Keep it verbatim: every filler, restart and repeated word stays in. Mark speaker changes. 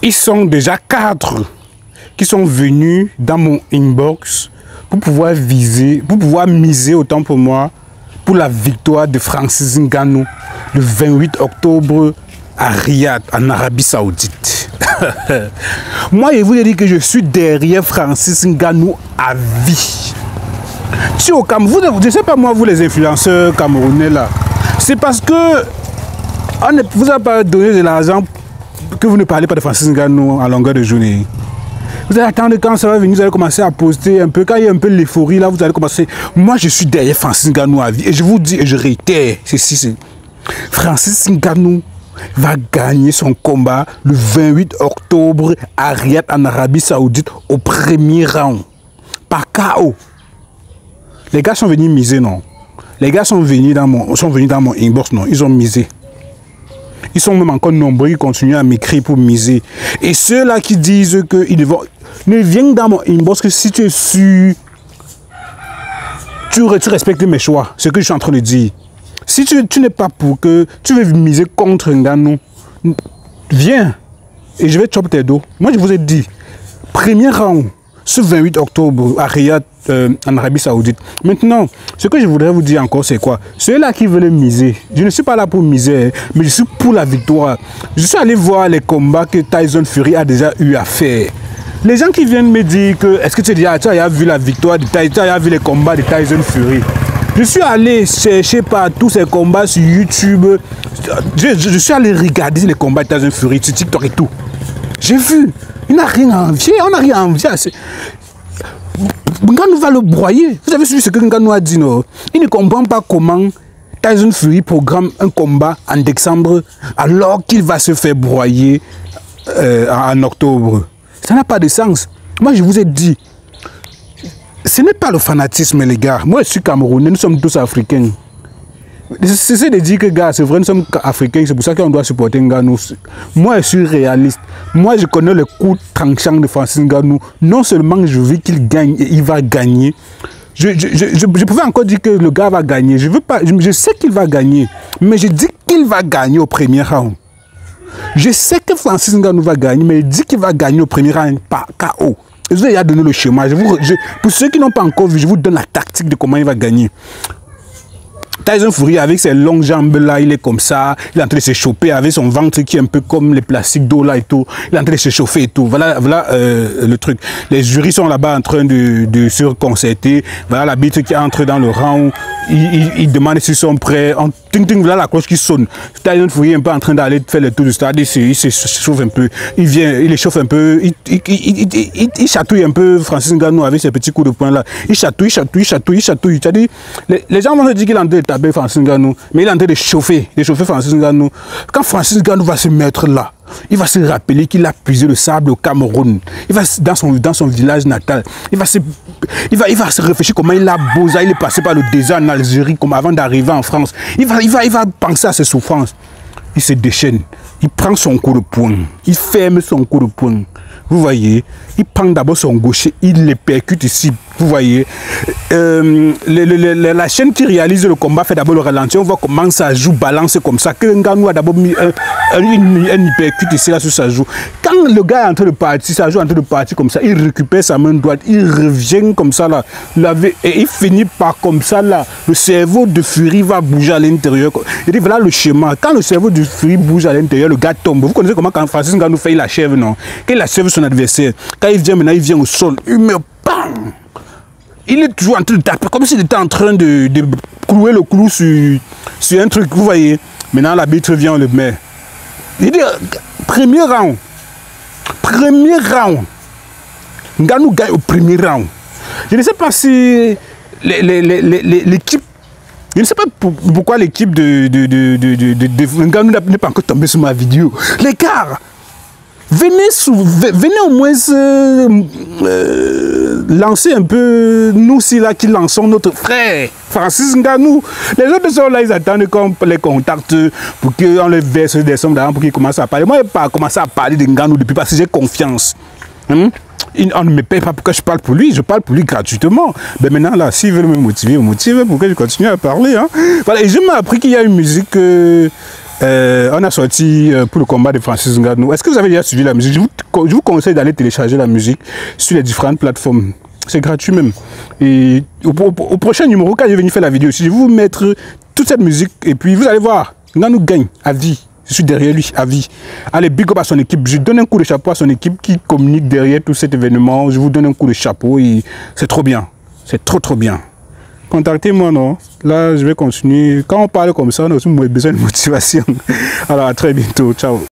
Speaker 1: Ils sont déjà quatre qui sont venus dans mon inbox pour pouvoir viser, pour pouvoir miser autant pour moi pour la victoire de Francis Ngannou le vingt-huit octobre à Riyad, en Arabie Saoudite. Moi, je vous ai dit que je suis derrière Francis Ngannou à vie. Si au Cameroun, je ne sais pas moi, vous les influenceurs camerounais là, c'est parce que on ne vous a pas donné de l'argent que vous ne parlez pas de Francis Ngannou à longueur de journée. Vous allez attendre quand ça va venir, vous allez commencer à poster un peu, quand il y a un peu l'euphorie là, vous allez commencer. Moi, je suis derrière Francis Ngannou à vie et je vous dis et je réitère, ceci, c'est Francis Ngannou va gagner son combat le vingt-huit octobre à Riyad en Arabie Saoudite au premier round par K O. Les gars sont venus miser, non? Les gars sont venus dans mon, sont venus dans mon inbox, non? Ils ont misé. Ils sont même encore nombreux, ils continuent à m'écrire pour miser. Et ceux-là qui disent qu'ils vont... Ne viennent dans mon inbox que si tu es sûr, tu, tu respectes mes choix, ce que je suis en train de dire. Si tu, tu n'es pas pour que tu veux miser contre Ngannou, viens et je vais chopper tes dos. Moi, je vous ai dit, premier round, ce vingt-huit octobre à Riyad, euh, en Arabie Saoudite. Maintenant, ce que je voudrais vous dire encore, c'est quoi? Ceux-là qui veulent miser, je ne suis pas là pour miser, mais je suis pour la victoire. Je suis allé voir les combats que Tyson Fury a déjà eu à faire. Les gens qui viennent me dire que, est-ce que tu as déjà tu as vu la victoire de Tyson, tu as vu les combats de Tyson Fury? Je suis allé chercher par tous ces combats sur YouTube. Je, je, je suis allé regarder les combats de Tyson Fury sur TikTok et tout. J'ai vu. Il n'a rien à envier. On n'a rien à envier. Ngannou va le broyer. Vous avez vu ce que Ngannou a dit, non? Il ne comprend pas comment Tyson Fury programme un combat en décembre alors qu'il va se faire broyer euh, en octobre. Ça n'a pas de sens. Moi, je vous ai dit, ce n'est pas le fanatisme, les gars. Moi, je suis Camerounais, nous sommes tous africains. C'est de dire que, gars, c'est vrai, nous sommes africains, c'est pour ça qu'on doit supporter Ngannou. Moi, je suis réaliste. Moi, je connais le coup tranchant de Francis Ngannou. Non seulement je veux qu'il gagne et il va gagner. Je, je, je, je, je pouvais encore dire que le gars va gagner. Je, veux pas, je, je sais qu'il va gagner. Mais je dis qu'il va gagner au premier round. Je sais que Francis Ngannou va gagner, mais il dit qu'il va gagner au premier round par K O. Je vous ai donné le schéma. Je vous, je, pour ceux qui n'ont pas encore vu, je vous donne la tactique de comment il va gagner. Tyson Fury, avec ses longues jambes là, il est comme ça, il est en train de se chauffer avec son ventre qui est un peu comme les plastiques d'eau là et tout. Il est en train de se chauffer et tout. Voilà, voilà euh, le truc. Les jurys sont là-bas en train de, de se concerter. Voilà l'arbitre qui entre dans le round. Il, il, il demande s'ils sont prêts. En, ting, ting, voilà la cloche qui sonne. Tyson Fury est un peu en train d'aller faire le tour du stade. Il se, il se chauffe un peu. Il vient, il les chauffe un peu. Il, il, il, il, il, il chatouille un peu Francis Ngannou avec ses petits coups de poing là. Il chatouille, chatouille, chatouille, chatouille. C'est-à-dire, les, les gens vont se dire qu'il est en train de taper Francis Ngannou, mais il est en train de chauffer, de chauffer Francis Ngannou. Quand Francis Ngannou va se mettre là, il va se rappeler qu'il a puisé le sable au Cameroun. Il va dans son, dans son village natal. Il va, se, il, va, il va se réfléchir comment il a beau, il est passé par le désert en Algérie comme avant d'arriver en France. Il va, il, va, il va penser à ses souffrances. Il se déchaîne. Il prend son coup de poing. Il ferme son coup de poing. Vous voyez, il prend d'abord son gaucher, il le percute ici. Vous voyez, euh, le, le, le, la chaîne qui réalise le combat fait d'abord le ralenti. On voit comment ça joue, balance comme ça. Que Ngannou a d'abord mis un, un, un, un hypercute ici là sur sa joue. Quand le gars est en train de partir, ça joue en train de partir comme ça, il récupère sa main droite, il revient comme ça là, et il finit par comme ça là. Le cerveau de Fury va bouger à l'intérieur. Il dit voilà le schéma. Quand le cerveau de Fury bouge à l'intérieur, le gars tombe. Vous connaissez comment quand Francis Ngannou fait, il achève, non? Quand il achève son adversaire, quand il vient maintenant, il vient au sol, il me bam! Il est toujours en train de taper, comme s'il était en train de, de clouer le clou sur, sur un truc, vous voyez. Maintenant, l'arbitre vient, on le met. Il dit, premier round. Premier round. Ngannou gagne au premier round. Je ne sais pas si l'équipe, je ne sais pas pourquoi l'équipe de, de, de, de, de, de, de Ngannou n'est pas encore tombée sur ma vidéo. Les gars, venez, sous, venez au moins euh, euh, lancer un peu, nous aussi là qui lançons notre frère Francis Ngannou. Les autres sont là, ils attendent qu'on les contacte pour qu'on les verse des sommes d'argent pour qu'ils commencent à parler. Moi, je n'ai pas commencé à parler de Ngannou depuis parce que j'ai confiance. Hum? On ne me paye pas pour que je parle pour lui, je parle pour lui gratuitement. Mais maintenant, là, s'il veut me motiver, me motiver pour que je continue à parler. Hein. Voilà, et je m'ai appris qu'il y a une musique. Euh, Euh, on a sorti euh, pour le combat de Francis Ngannou. Est-ce que vous avez déjà suivi la musique? Je vous, je vous conseille d'aller télécharger la musique sur les différentes plateformes. C'est gratuit même. Et au, au, au prochain numéro, quand je vais venir faire la vidéo, je vais vous mettre toute cette musique et puis vous allez voir, Ngannou gagne à vie. Je suis derrière lui à vie. Allez, big up à son équipe. Je donne un coup de chapeau à son équipe qui communique derrière tout cet événement. Je vous donne un coup de chapeau et c'est trop bien. C'est trop trop bien. Contactez-moi, non? Là, je vais continuer. Quand on parle comme ça, on a aussi besoin de motivation. Alors, à très bientôt. Ciao.